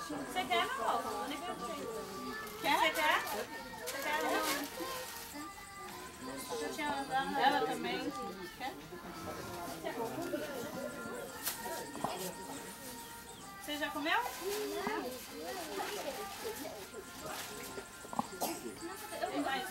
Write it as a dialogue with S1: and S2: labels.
S1: Você quer, meu amor? Quer? Você quer? Você quer? Eu tinha dado ela também. Quer? Você já comeu? Tem mais?